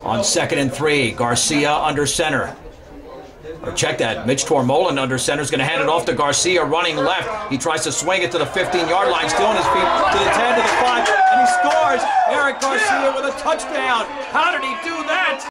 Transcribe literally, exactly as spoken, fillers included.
On second and three, Garcia under center. Or check that, Mitch Tormohlen under center is going to hand it off to Garcia, running left. He tries to swing it to the fifteen-yard line, still on his feet, to the ten, to the five, and he scores! Eric Garcia with a touchdown! How did he do that?